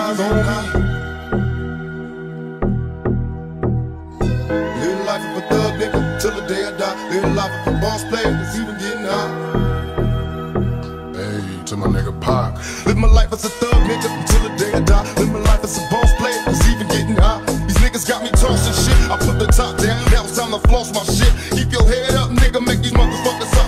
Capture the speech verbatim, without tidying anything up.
eyes on me. Live life of a thug nigga till the day I die. Live life of a boss player that's even getting high. Hey, to my nigga Pac. Live my life as a thug nigga until the day I die. Live my life as a boss player that's even getting high. These niggas got me tossing shit. I put the top down, now it's time to floss my shit. Keep your head up, nigga, make these motherfuckers up.